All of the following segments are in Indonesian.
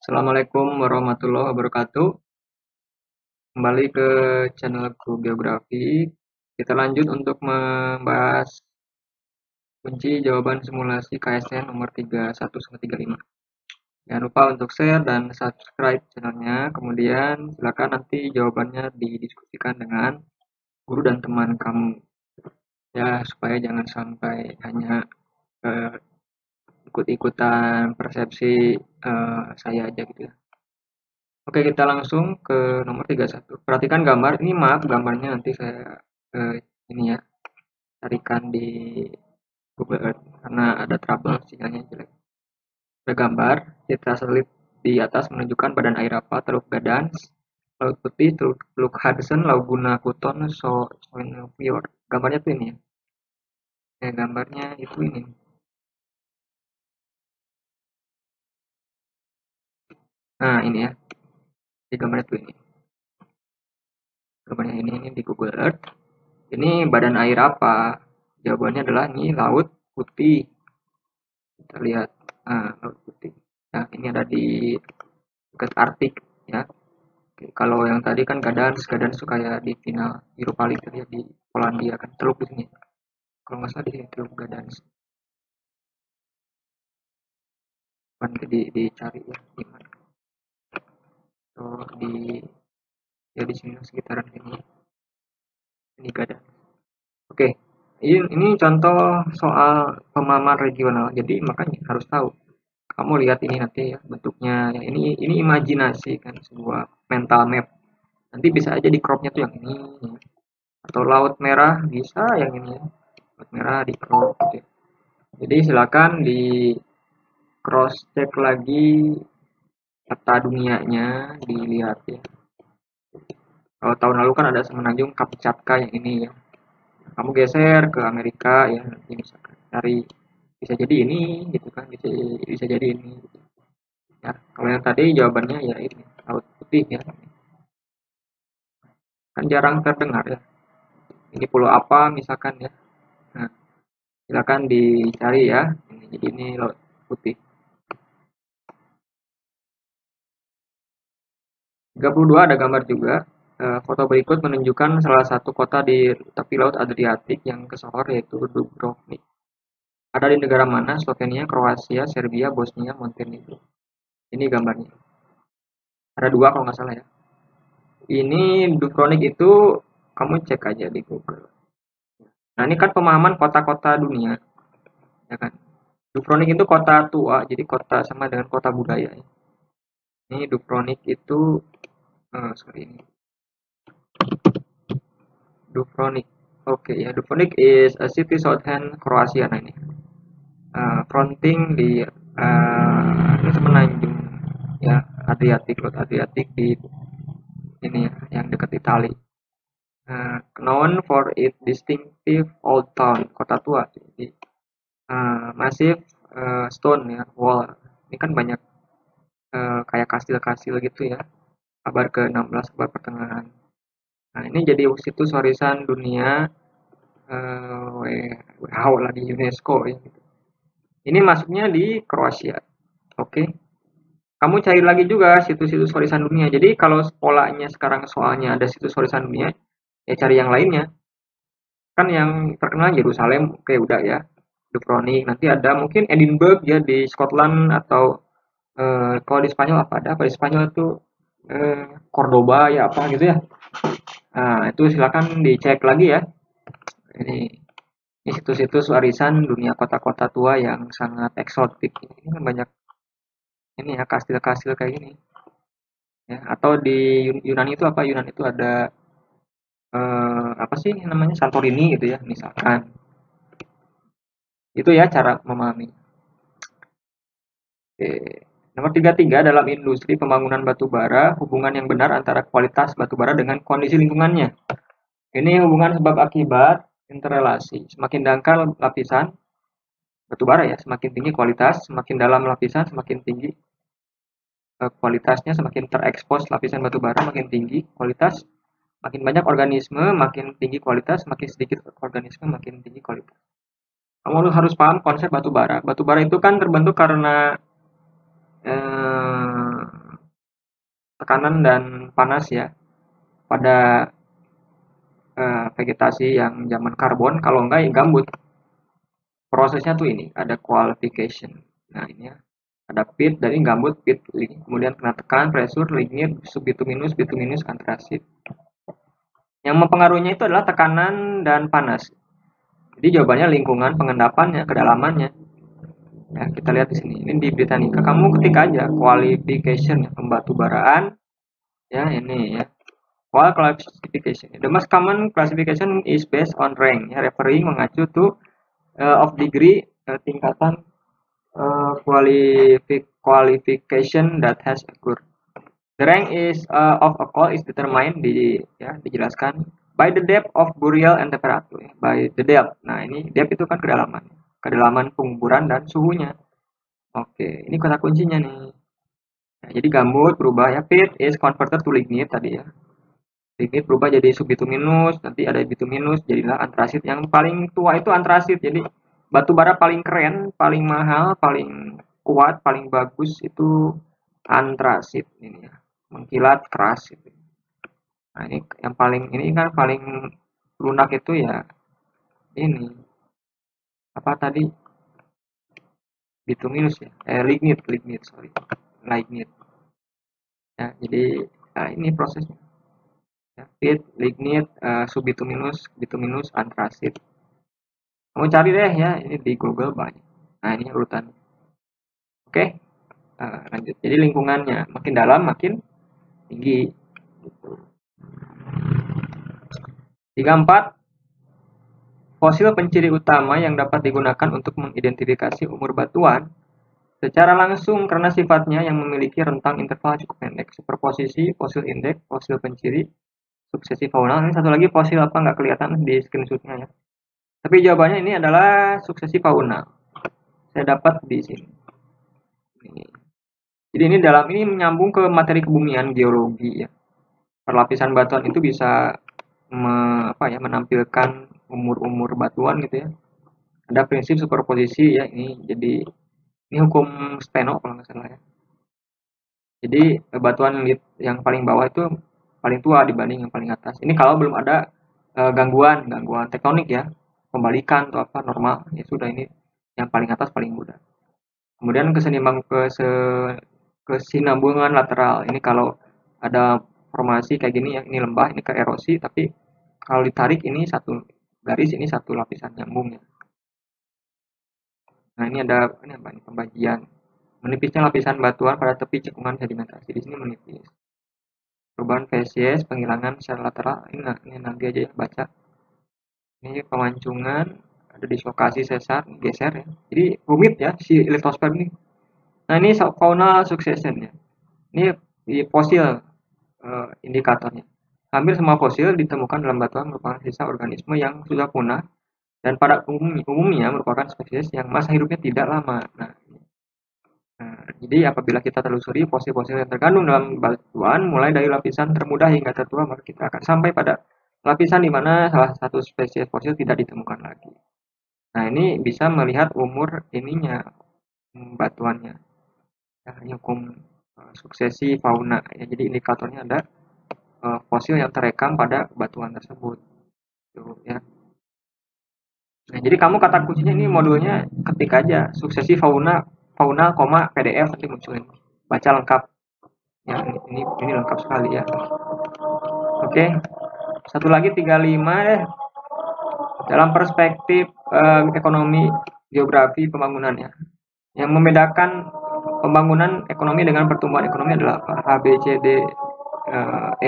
Assalamualaikum warahmatullahi wabarakatuh. Kembali ke channel Guru Geografi. Kita lanjut untuk membahas kunci jawaban simulasi KSN nomor 31-35. Jangan lupa untuk share dan subscribe channelnya. Kemudian silakan nanti jawabannya didiskusikan dengan guru dan teman kamu. Ya, supaya jangan sampai hanya ikut-ikutan persepsi saya aja gitu ya. Oke, kita langsung ke nomor 31. Perhatikan gambar. Ini maaf gambarnya nanti saya ini ya carikan di Google Earth karena ada trouble sinyalnya jelek. Ada gambar citra satelit di atas menunjukkan badan air apa, Teluk Gadans, Laut Putih, Teluk Hudson, Laguna Kuton, Sonovior. Gambarnya tuh ini ya. Gambarnya itu ini. Nah, ini ya. Di gambarnya tuh ini. Gambarnya ini di Google Earth. Ini badan air apa? Jawabannya adalah ini Laut Putih. Kita lihat Laut Putih. Nah, ini ada di dekat Arktik ya. Oke, kalau yang tadi kan Gadans tuh kayak di final Europa League ya di Polandia kan Teluk di sini. Kalau nggak salah di sini Teluk Gadans. Nanti dicari ya gimana. So, di ya di sini sekitaran sini. Ini Gadans. Oke. Ini contoh soal pemahaman regional. Jadi makanya harus tahu. Kamu lihat ini nanti ya bentuknya. Ya, ini imajinasi kan sebuah mental map. Nanti bisa aja di cropnya tuh yang ini ya. Atau laut merah bisa yang ini ya. Laut merah di crop gitu ya. Jadi silakan di cross check lagi peta dunianya dilihat ya. Kalau tahun lalu kan ada semenanjung Kamchatka yang ini ya. Kamu geser ke Amerika ya nanti misalkan cari bisa jadi ini gitu kan bisa bisa jadi ini gitu. Ya kalau yang tadi jawabannya ya ini laut putih ya kan jarang terdengar ya ini pulau apa misalkan ya. Nah, silakan dicari ya ini jadi ini laut putih. 32 ada gambar juga. Foto berikut menunjukkan salah satu kota di tepi laut Adriatik yang kesohor yaitu Dubrovnik. Ada di negara mana? Slovenia, Kroasia, Serbia, Bosnia, Montenegro. Ini gambarnya. Ada dua kalau nggak salah ya. Ini Dubrovnik itu kamu cek aja di Google. Nah ini kan pemahaman kota-kota dunia, ya kan? Dubrovnik itu kota tua, jadi kota sama dengan kota budaya. Ini Dubrovnik itu, sorry ini Dubrovnik. Oke ya, Dubrovnik is a city southern Croatia. Nah ini fronting di ini semenanjung ya Adriatik, Laut Adriatik di ini ya, yang dekat Itali. Known for its distinctive old town, kota tua. Jadi massive stone ya, wall. Ini kan banyak kayak kastil-kastil gitu ya. Abad ke-16, abad pertengahan. Nah, ini jadi situs warisan dunia WHO lah di UNESCO ya. Ini masuknya di Kroasia. Oke. Kamu cari lagi juga situs-situs warisan dunia. Jadi kalau polanya sekarang soalnya ada situs warisan dunia, ya cari yang lainnya. Kan yang terkenal Yerusalem, oke udah ya. Dubrovnik, nanti ada mungkin Edinburgh ya di Scotland atau kalau di Spanyol apa ada? Apa di Spanyol itu Cordoba ya apa gitu ya. Nah, itu silakan dicek lagi ya. Ini situs-situs warisan dunia kota-kota tua yang sangat eksotik. Ini kan banyak ini ya kastil-kastil kayak gini. Ya, atau di Yunani itu apa? Yunani itu ada apa sih namanya Santorini gitu ya, misalkan. Itu ya cara memahami. Oke. Nomor 33 dalam industri pembangunan batu bara, hubungan yang benar antara kualitas batu bara dengan kondisi lingkungannya. Ini hubungan sebab akibat interrelasi. Semakin dangkal lapisan batu bara ya, semakin tinggi kualitas, semakin dalam lapisan semakin tinggi kualitasnya, semakin terekspos lapisan batu bara makin tinggi kualitas, makin banyak organisme makin tinggi kualitas, makin sedikit organisme makin tinggi kualitas. Kamu harus paham konsep batu bara. Batu bara itu kan terbentuk karena tekanan dan panas ya pada vegetasi yang zaman karbon. Kalau enggak ya gambut. Prosesnya tuh ini ada qualification. Nah ini ya, ada pit dari gambut, pit, kemudian kena tekan, pressure, lignit, subbituminus, bituminus, antrasit. Yang mempengaruhinya itu adalah tekanan dan panas. Jadi jawabannya lingkungan pengendapannya, kedalamannya. Ya, kita lihat di sini. Ini di Britannica, kamu ketik aja qualification ya, pembatubaraan. Ya, ini ya. Classification. The most common classification is based on rank, ya, referring mengacu to of degree, tingkatan qualification that has occurred. The rank is of a coal is determined dijelaskan by the depth of burial and temperature. By the depth. Nah, ini depth itu kan kedalaman penguburan dan suhunya. Oke, ini kata kuncinya nih. Nah, jadi gambut berubah ya, pit is converted to lignite tadi ya. Lignit berubah jadi subbituminus, nanti ada bituminus, jadilah antrasit. Yang paling tua itu antrasit. Jadi batu bara paling keren, paling mahal, paling kuat, paling bagus itu antrasit ini ya. Mengkilat keras itu. Nah, ini yang paling ini kan paling lunak itu ya ini. Apa tadi? Bituminus ya. Lignit, sorry. Lignit. Ya, jadi nah ini prosesnya. Ya, pit, lignit, subbituminus, bituminus, antrasit. Kamu cari deh ya, ini di Google banyak. Nah, ini urutan. Oke, lanjut. Jadi lingkungannya makin dalam makin tinggi. 34. Fosil penciri utama yang dapat digunakan untuk mengidentifikasi umur batuan secara langsung karena sifatnya yang memiliki rentang interval cukup pendek. Superposisi, fosil indeks, fosil penciri, suksesi faunal. Ini satu lagi fosil apa nggak kelihatan di screenshotnya ya. Tapi jawabannya ini adalah suksesi faunal. Saya dapat di sini. Jadi ini menyambung ke materi kebumian geologi ya. Perlapisan batuan itu bisa menampilkan umur-umur batuan gitu ya. Ada prinsip superposisi ya, ini hukum Steno kalau nggak salah ya. Jadi batuan yang paling bawah itu paling tua dibanding yang paling atas. Ini kalau belum ada gangguan tektonik ya, pembalikan atau apa normal ya sudah, ini yang paling atas paling muda. Kemudian kesinambungan lateral. Ini kalau ada formasi kayak gini ya, ini lembah, ini ke erosi, tapi kalau ditarik ini satu garis, ini satu lapisan nyambung ya. Nah, ini ada pembagian. Menipisnya lapisan batuan pada tepi cekungan sedimentasi. Di sini menipis. Perubahan fasies, penghilangan secara lateral. Ini nanti aja ya baca. Ini pemancungan, ada dislokasi sesar, geser ya. Jadi rumit ya si litosfer ini. Nah, ini faunal succession ya. Ini di fosil indikatornya. Hampir semua fosil ditemukan dalam batuan merupakan sisa organisme yang sudah punah dan pada umumnya merupakan spesies yang masa hidupnya tidak lama. Nah, jadi apabila kita telusuri fosil-fosil yang terkandung dalam batuan mulai dari lapisan termuda hingga tertua, maka kita akan sampai pada lapisan di mana salah satu spesies fosil tidak ditemukan lagi. Nah, ini bisa melihat umur batuannya. Ya, ini hukum suksesi fauna ya. Jadi indikatornya ada fosil yang terekam pada batuan tersebut. Tuh, ya. Nah, jadi kamu kata kuncinya ini modulnya ketik aja suksesi fauna, PDF nanti munculin. Baca lengkap. Ya, ini lengkap sekali ya. Oke. Satu lagi 35 deh. Dalam perspektif ekonomi, geografi, pembangunan ya. Yang membedakan pembangunan ekonomi dengan pertumbuhan ekonomi adalah apa? A, B, C, D, E.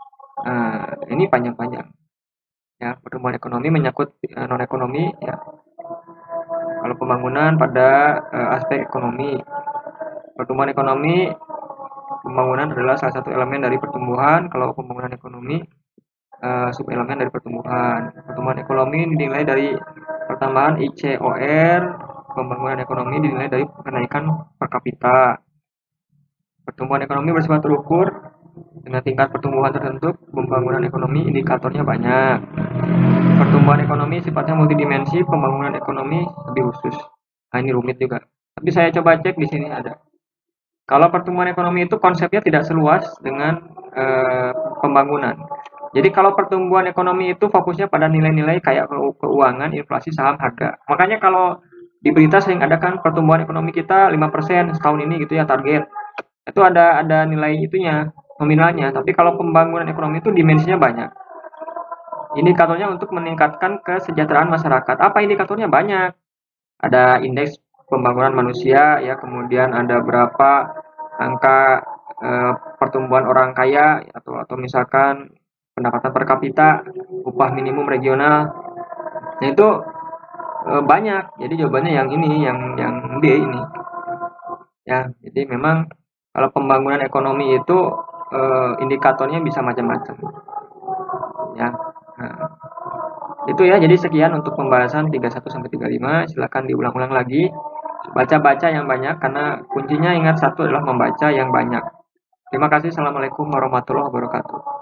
Ini panjang-panjang. Ya, pertumbuhan ekonomi menyangkut non ekonomi ya. Kalau pembangunan pada aspek ekonomi, pertumbuhan ekonomi, pembangunan adalah salah satu elemen dari pertumbuhan. Kalau pembangunan ekonomi subelemen dari pertumbuhan. Pertumbuhan ekonomi dinilai dari pertambahan ICOR, pembangunan ekonomi dinilai dari kenaikan per kapita. Pertumbuhan ekonomi bersifat terukur dengan tingkat pertumbuhan tertentu. Pembangunan ekonomi indikatornya banyak. Pertumbuhan ekonomi sifatnya multidimensi, pembangunan ekonomi lebih khusus. Nah, ini rumit juga. Tapi saya coba cek di sini ada. Kalau pertumbuhan ekonomi itu konsepnya tidak seluas dengan pembangunan. Jadi kalau pertumbuhan ekonomi itu fokusnya pada nilai-nilai kayak keuangan, inflasi, saham, harga. Makanya kalau di berita sering ada kan pertumbuhan ekonomi kita 5% setahun ini gitu ya target. Itu ada nilai itunya, nominalnya. Tapi kalau pembangunan ekonomi itu dimensinya banyak. Indikatornya untuk meningkatkan kesejahteraan masyarakat. Apa indikatornya? Banyak. Ada indeks pembangunan manusia ya, kemudian ada berapa angka pertumbuhan orang kaya atau misalkan pendapatan per kapita, upah minimum regional. Nah, itu banyak. Jadi jawabannya yang ini, yang B ini. Ya, jadi memang kalau pembangunan ekonomi itu indikatornya bisa macam-macam. Ya. Nah, itu ya, jadi sekian untuk pembahasan 31 sampai 35. Silakan diulang-ulang lagi. Baca-baca yang banyak karena kuncinya ingat satu adalah membaca yang banyak. Terima kasih. Assalamualaikum warahmatullahi wabarakatuh.